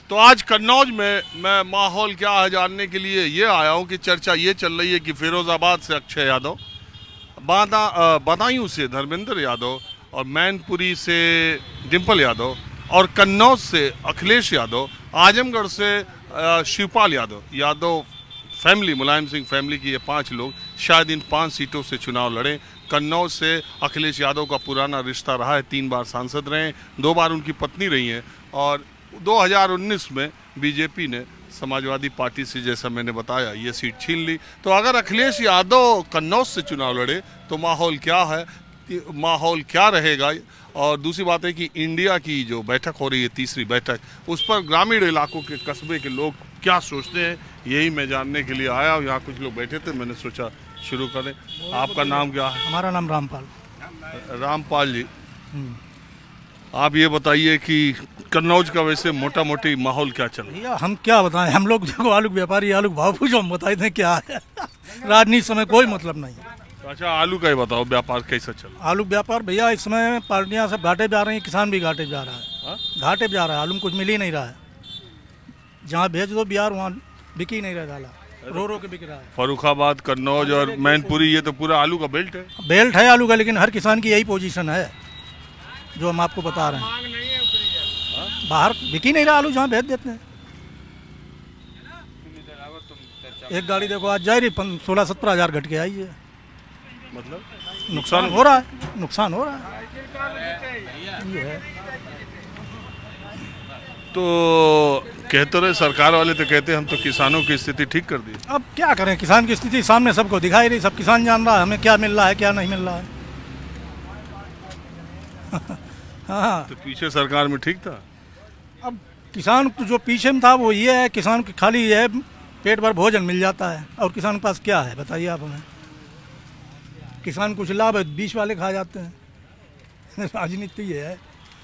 तो आज कन्नौज में मैं माहौल क्या है जानने के लिए ये आया हूँ कि चर्चा ये चल रही है कि फिरोजाबाद से अक्षय यादव, बदायूं से धर्मेंद्र यादव और मैनपुरी से डिम्पल यादव और कन्नौज से अखिलेश यादव, आजमगढ़ से शिवपाल यादव फैमिली, मुलायम सिंह फैमिली की ये 5 लोग शायद इन 5 सीटों से चुनाव लड़ें। कन्नौज से अखिलेश यादव का पुराना रिश्ता रहा है, 3 बार सांसद रहे हैं, 2 बार उनकी पत्नी रही हैं और 2019 में बीजेपी ने समाजवादी पार्टी से, जैसा मैंने बताया, ये सीट छीन ली। तो अगर अखिलेश यादव कन्नौज से चुनाव लड़े तो माहौल क्या है, माहौल क्या रहेगा। और दूसरी बात है कि इंडिया की जो बैठक हो रही है, तीसरी बैठक, उस पर ग्रामीण इलाकों के कस्बे के लोग क्या सोचते हैं, यही मैं जानने के लिए आया हूँ। यहाँ कुछ लोग बैठे थे, मैंने सोचा शुरू करें। आपका नाम क्या है? हमारा नाम रामपाल जी। आप ये बताइए कि कन्नौज का वैसे मोटा मोटी माहौल क्या चल रहा है? हम क्या बताएं, हम लोग देखो आलू व्यापारी, आलू भाव पूछो, हम बताए दें क्या है। राजनीति समय कोई मतलब नहीं। अच्छा, आलू का ही बताओ, व्यापार कैसा चल रहा है? आलू व्यापार भैया इस समय पार्टियां सब घाटे जा रही हैं, किसान भी घाटे जा रहा है। घाटे जा रहा है, आलू में कुछ मिल ही नहीं रहा है। जहाँ भेज दो बिहार वहाँ बिक ही नहीं रहा, दाला रो के बिक रहा है। फर्रुखाबाद, कन्नौज और मैनपुरी, ये तो पूरा आलू का बेल्ट है। बेल्ट है आलू का, लेकिन हर किसान की यही पोजीशन है जो हम आपको बता रहे हैं। बाहर बिक ही नहीं रहा आलू, जहाँ भेज देते हैं। एक गाड़ी देखो आज जा रही 16-17 हज़ार घट के आई है। मतलब नुकसान हो रहा है, नुकसान हो रहा है ये है। तो कहते रहे सरकार वाले, तो कहते हम तो किसानों की स्थिति ठीक कर दी। अब क्या करें, किसान की स्थिति सामने सबको दिखाई रही, सब किसान जान रहा है हमें क्या मिल रहा है क्या नहीं मिल रहा है। हाँ, तो पीछे सरकार में ठीक था। अब किसान जो पीछे में था वो ये है, किसान की खाली ये है पेट भर भोजन मिल जाता है, और किसान के पास क्या है बताइए आप हमें। किसान कुछ लाभ है, बीच वाले खा जाते हैं। राजनीति ये है।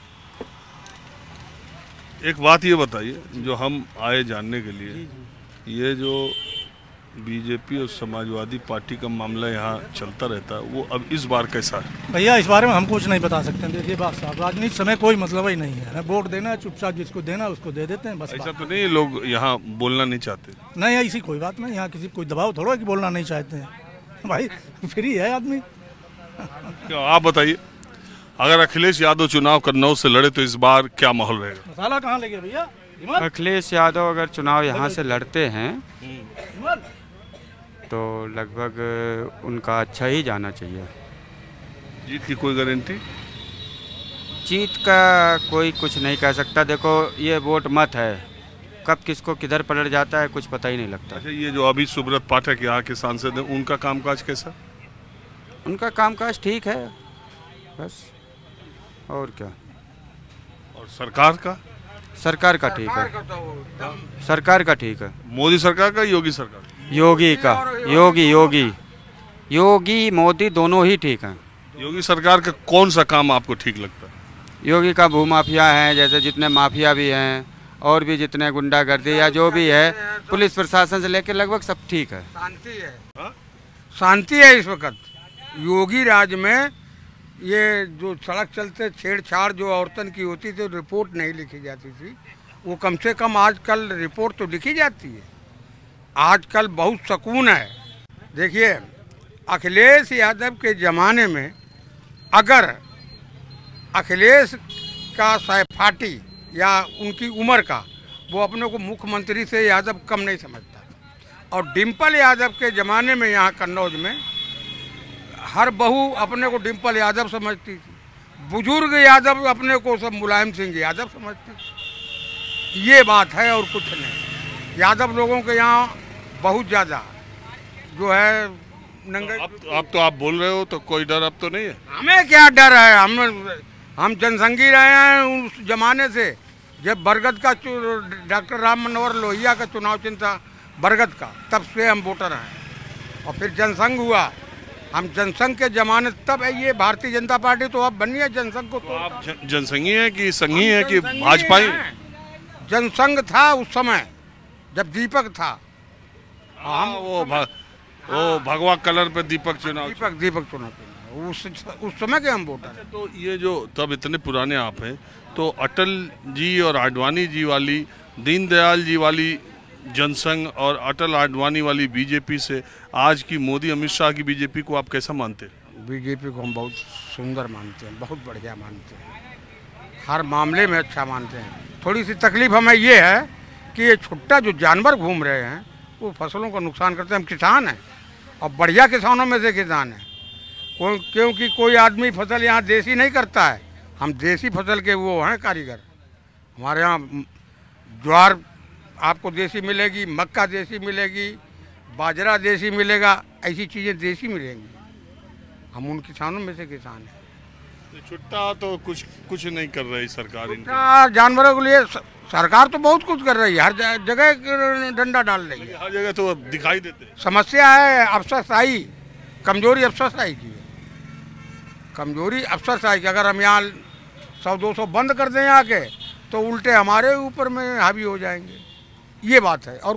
एक बात ये बताइए, जो हम आए जानने के लिए, ये जो बीजेपी और समाजवादी पार्टी का मामला यहाँ चलता रहता है, वो अब इस बार कैसा है? भैया इस बारे में हम कुछ नहीं बता सकते। देखिए बात साहब, राजनीति समय कोई मतलब ही नहीं है। वोट देना है, चुपचाप जिसको देना उसको दे देते हैं, बस। ऐसा तो नहीं लोग यहाँ बोलना नहीं चाहते? नहीं, ऐसी कोई बात नहीं। यहाँ किसी कोई दबाव थोड़ा कि बोलना नहीं चाहते हैं, भाई फ्री है आदमी। आप बताइए, अगर अखिलेश यादव चुनाव कन्नौज से लड़े तो इस बार क्या माहौल रहेगा? मसाला कहाँ लगे भैया? अखिलेश यादव अगर चुनाव यहाँ से लड़ते हैं तो लगभग उनका अच्छा ही जाना चाहिए। जीत की कोई गारंटी? जीत का कोई कुछ नहीं कह सकता। देखो ये वोट मत है, कब किसको किधर पलट जाता है कुछ पता ही नहीं लगता। अच्छा, ये जो अभी सुब्रत पाठक यहाँ के सांसद हैं, उनका कामकाज कैसा? उनका कामकाज ठीक है बस, और क्या। और सरकार का? सरकार का ठीक है, सरकार का ठीक है। मोदी सरकार का, योगी सरकार? योगी का, योगी मोदी दोनों ही ठीक हैं। योगी सरकार का कौन सा काम आपको ठीक लगता है? योगी का भूमाफिया है, जैसे जितने माफिया भी हैं और भी जितने गुंडागर्दी या जो भी है, पुलिस प्रशासन से लेकर लगभग सब ठीक है। शांति है, शांति है इस वक्त योगी राज में। ये जो सड़क चलते छेड़छाड़ जो औरतन की होती थी, रिपोर्ट नहीं लिखी जाती थी, वो कम से कम आजकल रिपोर्ट तो लिखी जाती है। आजकल बहुत सुकून है। देखिए, अखिलेश यादव के ज़माने में अगर अखिलेश का सहपाठी या उनकी उम्र का, वो अपने को मुख्यमंत्री से यादव कम नहीं समझता। और डिम्पल यादव के ज़माने में यहाँ कन्नौज में हर बहू अपने को डिम्पल यादव समझती थी, बुजुर्ग यादव अपने को सब मुलायम सिंह यादव समझती थी। ये बात है और कुछ नहीं। यादव लोगों के यहाँ बहुत ज़्यादा जो है नंगे। अब तो आप बोल रहे हो तो कोई डर अब तो नहीं है? हमें क्या डर है, हम जनसंघी रहे हैं उस जमाने से, जब बरगद का डॉक्टर राम मनोहर लोहिया का चुनाव चिन्ह था बरगद का, तब से हम वोटर हैं। और फिर जनसंघ हुआ, हम जनसंघ के जमाने, तब ये भारतीय जनता पार्टी तो अब बनी है जनसंघ को। तो आप जनसंघी है कि संघी है कि भाजपा ही? जनसंघ था उस समय जब दीपक था। हम वो भगवा कलर पे दीपक चुनाव उस समय के हम वोटर। तो ये जो तब इतने पुराने आप हैं, तो अटल जी और आडवाणी जी वाली दीनदयाल जी वाली जनसंघ और अटल आडवाणी वाली बीजेपी से आज की मोदी अमित शाह की बीजेपी को आप कैसा मानते हैं? बीजेपी को हम बहुत सुंदर मानते हैं, बहुत बढ़िया मानते हैं, हर मामले में अच्छा मानते हैं। थोड़ी सी तकलीफ हमें ये है कि ये छुट्टा जो जानवर घूम रहे हैं वो फसलों का नुकसान करते हैं। हम किसान हैं और बढ़िया किसानों में से किसान हैं, क्योंकि कोई आदमी फसल यहाँ देसी नहीं करता है, हम देसी फसल के वो हैं कारीगर। हमारे यहाँ ज्वार आपको देसी मिलेगी, मक्का देसी मिलेगी, बाजरा देसी मिलेगा, ऐसी चीज़ें देसी मिलेंगी। हम उन किसानों में से किसान हैं। छुट्टा तो कुछ नहीं कर रही सरकार जानवरों के लिए सरकार तो बहुत कुछ कर रही है, हर जगह डंडा डाल रही है, हर जगह तो दिखाई देते हैं। समस्या है अफसरशाही, कमजोरी अफसरशाही की है, कमजोरी अफसरशाही की। अगर हम यहाँ 100-200 बंद कर दें आके तो उल्टे हमारे ऊपर में हावी हो जाएंगे, ये बात है। और